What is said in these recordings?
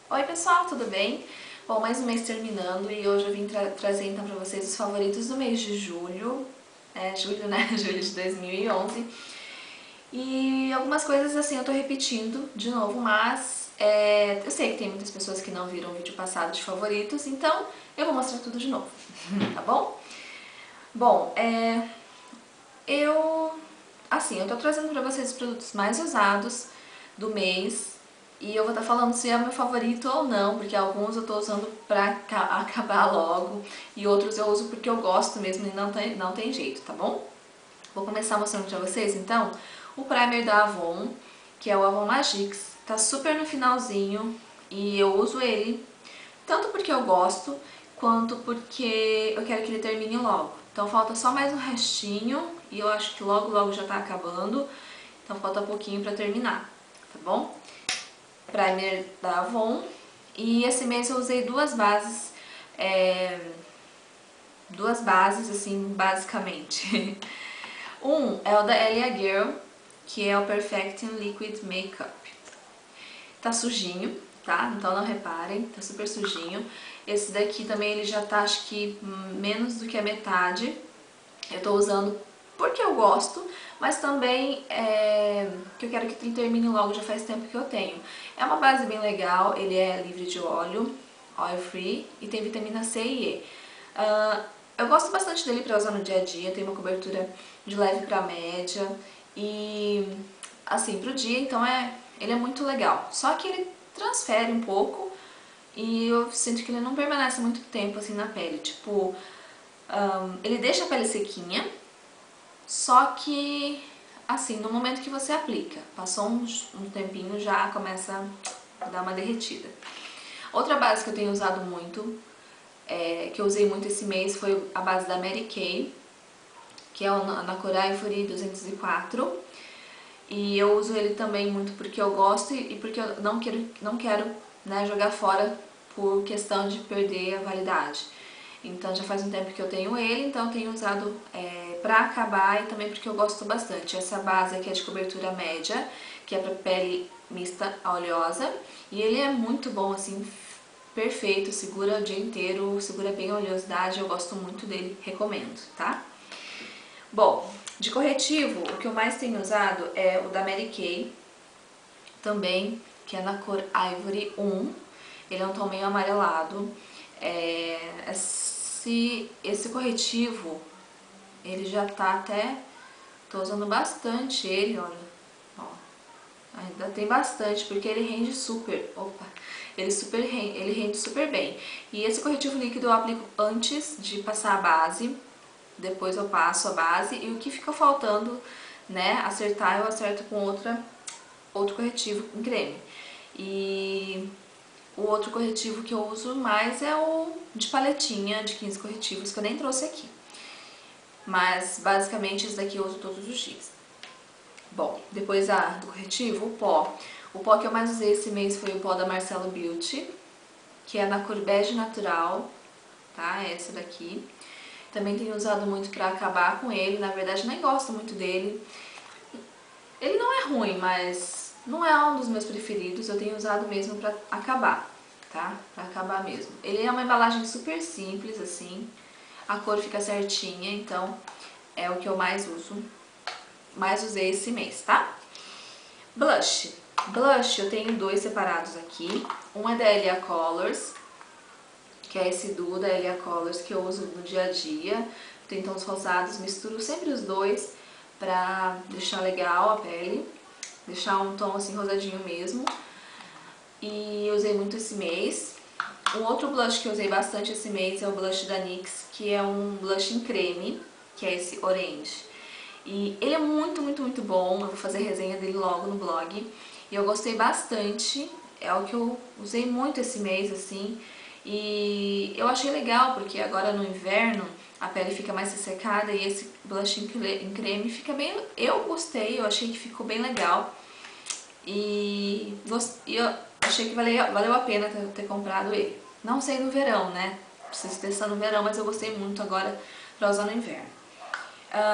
Oi pessoal, tudo bem? Bom, mais um mês terminando e hoje eu vim trazer então pra vocês os favoritos do mês de julho, julho, né? Julho de 2011. E algumas coisas assim eu tô repetindo de novo, mas eu sei que tem muitas pessoas que não viram o vídeo passado de favoritos, então eu vou mostrar tudo de novo, tá bom? Bom, eu tô trazendo pra vocês os produtos mais usados do mês e eu vou estar falando se é meu favorito ou não, porque alguns eu tô usando pra acabar logo e outros eu uso porque eu gosto mesmo e não tem jeito, tá bom? Vou começar mostrando pra vocês então o primer da Avon, que é o Avon Magix, tá super no finalzinho e eu uso ele tanto porque eu gosto, quanto porque eu quero que ele termine logo. Então falta só mais um restinho e eu acho que logo já tá acabando. Então falta pouquinho pra terminar, tá bom? Primer da Avon. E esse mês eu usei duas bases assim, basicamente. Um é o da Elia Girl, que é o Perfecting Liquid Makeup. Tá sujinho, tá? Então não reparem, tá super sujinho. Esse daqui também ele já tá, acho que menos do que a metade. Eu tô usando porque eu gosto, mas também que eu quero que ele termine logo, já faz tempo que eu tenho. É uma base bem legal, ele é livre de óleo, oil free, e tem vitamina C e E. Eu gosto bastante dele pra usar no dia a dia, tem uma cobertura de leve pra média, e assim, pro dia, então ele é muito legal. Só que ele transfere um pouco e eu sinto que ele não permanece muito tempo assim na pele. Tipo, ele deixa a pele sequinha, só que assim, no momento que você aplica, passou um tempinho já começa a dar uma derretida. Outra base que eu tenho usado muito, que eu usei muito esse mês, foi a base da Mary Kay, que é o Anacor Ivory 204. E eu uso ele também muito porque eu gosto e porque eu não quero né, jogar fora por questão de perder a validade. Então já faz um tempo que eu tenho ele, então eu tenho usado pra acabar e também porque eu gosto bastante. Essa base aqui é de cobertura média, que é pra pele mista a oleosa. E ele é muito bom, assim, perfeito, segura o dia inteiro, segura bem a oleosidade, eu gosto muito dele, recomendo, tá? Bom, de corretivo, o que eu mais tenho usado é o da Mary Kay, também, que é na cor Ivory 1. Ele é um tom meio amarelado. Esse corretivo, ele já tá até... Tô usando bastante ele, olha. Ó, ainda tem bastante, porque ele rende super... Opa! Ele rende super bem. E esse corretivo líquido eu aplico antes de passar a base. Depois eu passo a base e o que fica faltando, né, acertar, eu acerto com outro corretivo em creme. E o outro corretivo que eu uso mais é o de paletinha, de 15 corretivos, que eu nem trouxe aqui. Mas basicamente esse daqui eu uso todos os dias. Bom, depois do corretivo, o pó. O pó que eu mais usei esse mês foi o pó da Marcelo Beauty, que é na cor bege natural, tá? É essa daqui. Também tenho usado muito pra acabar com ele, na verdade nem gosto muito dele. Ele não é ruim, mas não é um dos meus preferidos, eu tenho usado mesmo pra acabar, tá? Pra acabar mesmo. Ele é uma embalagem super simples, assim, a cor fica certinha, então é o que eu mais uso, mais usei esse mês, tá? Blush. Blush eu tenho dois separados aqui, um é da Elia Colors, que é esse duo da Elia Colors que eu uso no dia a dia. Tem tons rosados, misturo sempre os dois pra deixar legal a pele, deixar um tom assim rosadinho mesmo. E eu usei muito esse mês. Um outro blush que eu usei bastante esse mês é o blush da NYX, que é um blush em creme, que é esse orange. E ele é muito bom, eu vou fazer resenha dele logo no blog. E eu gostei bastante, é o que eu usei muito esse mês, assim. E eu achei legal, porque agora no inverno a pele fica mais ressecada e esse blush em creme fica bem... Eu gostei, eu achei que ficou bem legal. E eu achei que valeu a pena ter comprado ele. Não sei no verão, né? Preciso testar no verão, mas eu gostei muito agora pra usar no inverno.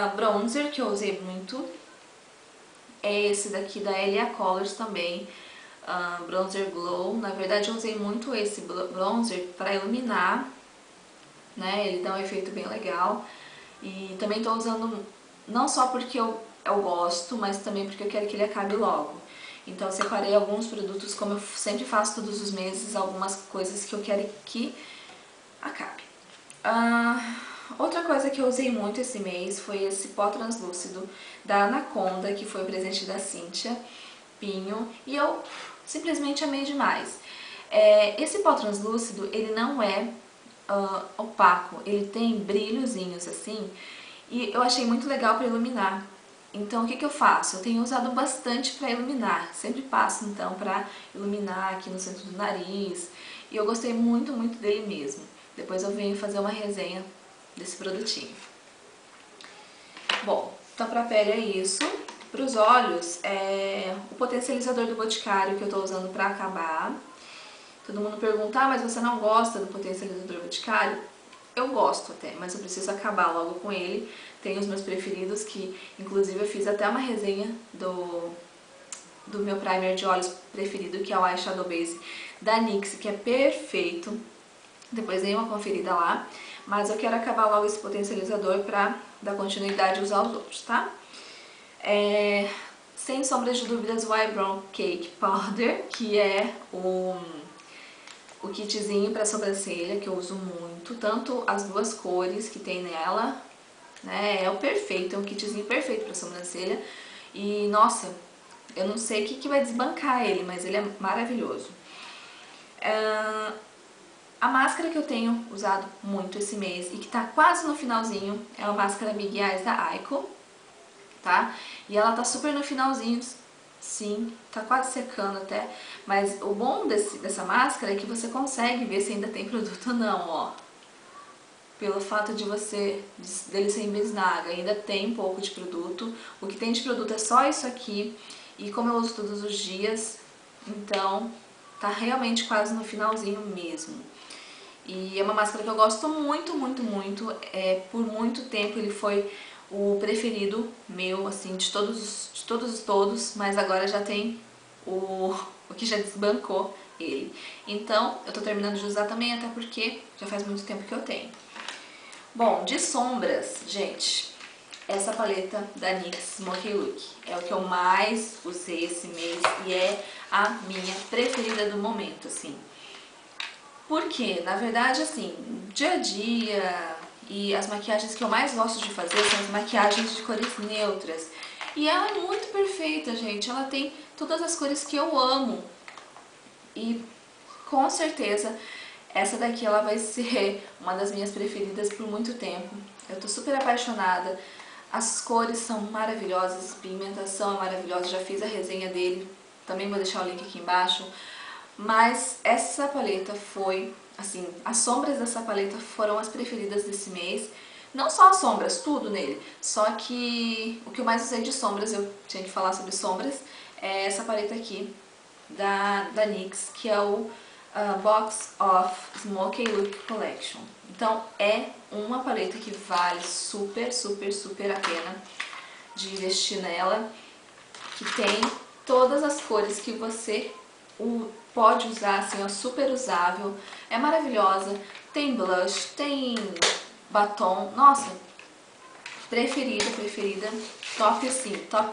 Bronzer, que eu usei muito, é esse daqui da Elia Colors também. Bronzer Glow. Na verdade eu usei muito esse bronzer para iluminar, né? Ele dá um efeito bem legal. E também tô usando não só porque eu gosto, mas também porque eu quero que ele acabe logo. Então eu separei alguns produtos, como eu sempre faço todos os meses, algumas coisas que eu quero que acabe. Outra coisa que eu usei muito esse mês foi esse pó translúcido da Anaconda, que foi o presente da Cíntia Pinho, e eu simplesmente amei demais. Esse pó translúcido, ele não é opaco, ele tem brilhozinhos assim, e eu achei muito legal para iluminar. Então o que eu faço? Eu tenho usado bastante para iluminar, sempre passo então para iluminar aqui no centro do nariz, e eu gostei muito, muito dele mesmo. Depois eu venho fazer uma resenha desse produtinho. Bom, então pra pele é isso. Para os olhos, o potencializador do Boticário que eu tô usando pra acabar. Todo mundo pergunta, mas você não gosta do potencializador do Boticário? Eu gosto até, mas eu preciso acabar logo com ele. Tem os meus preferidos, que inclusive eu fiz até uma resenha do meu primer de olhos preferido, que é o Eyeshadow Base da NYX, que é perfeito. Depois dei uma conferida lá, mas eu quero acabar logo esse potencializador pra dar continuidade e usar os outros, tá? Sem sombras de dúvidas, o Eyebrow Cake Powder, que é o kitzinho pra sobrancelha, que eu uso muito, tanto as duas cores que tem nela, né, é o perfeito, é um kitzinho perfeito pra sobrancelha, e nossa, eu não sei o que vai desbancar ele, mas ele é maravilhoso. A máscara que eu tenho usado muito esse mês e que tá quase no finalzinho é a máscara Big Eyes da Aiko, tá? E ela tá super no finalzinho, sim, tá quase secando até, mas o bom dessa máscara é que você consegue ver se ainda tem produto ou não, ó. Pelo fato dele ser em bisnaga, ainda tem um pouco de produto. O que tem de produto é só isso aqui, e como eu uso todos os dias, então tá realmente quase no finalzinho mesmo. E é uma máscara que eu gosto muito, muito, muito. Por muito tempo ele foi o preferido meu, assim, de todos, mas agora já tem o que já desbancou ele. Então, eu tô terminando de usar também, até porque já faz muito tempo que eu tenho. Bom, de sombras, gente, essa paleta da NYX Smoky Look é o que eu mais usei esse mês e é a minha preferida do momento, assim. Porque, na verdade, assim, dia a dia e as maquiagens que eu mais gosto de fazer são as maquiagens de cores neutras. E ela é muito perfeita, gente. Ela tem todas as cores que eu amo. E, com certeza, essa daqui ela vai ser uma das minhas preferidas por muito tempo. Eu tô super apaixonada. As cores são maravilhosas, a pigmentação é maravilhosa. Já fiz a resenha dele. Também vou deixar o link aqui embaixo. Mas essa paleta foi, assim, as sombras dessa paleta foram as preferidas desse mês. Não só as sombras, tudo nele. Só que o que eu mais usei de sombras, eu tinha que falar sobre sombras, é essa paleta aqui da NYX, que é o Box of Smoky Look Collection. Então é uma paleta que vale super, super, super a pena de investir nela, que tem todas as cores que você pode usar, assim, é super usável, é maravilhosa, tem blush, tem batom, nossa, preferida, top assim, top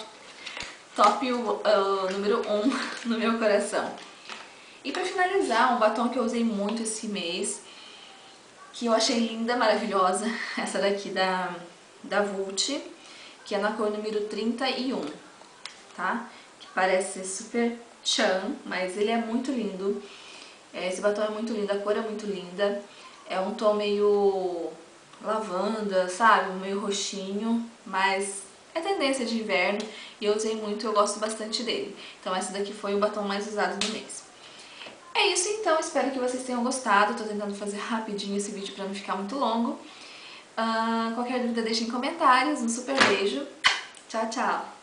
número 1 no meu coração. E pra finalizar, um batom que eu usei muito esse mês, que eu achei linda, maravilhosa, essa daqui da Vult, que é na cor número 31, tá? Que parece super Chan, mas ele é muito lindo. Esse batom é muito lindo, a cor é muito linda. É um tom meio lavanda, sabe? Meio roxinho, mas é tendência de inverno e eu usei muito, eu gosto bastante dele. Então esse daqui foi o batom mais usado do mês. É isso então, espero que vocês tenham gostado. Tô tentando fazer rapidinho esse vídeo pra não ficar muito longo. Qualquer dúvida deixem em comentários. Um super beijo. Tchau, tchau!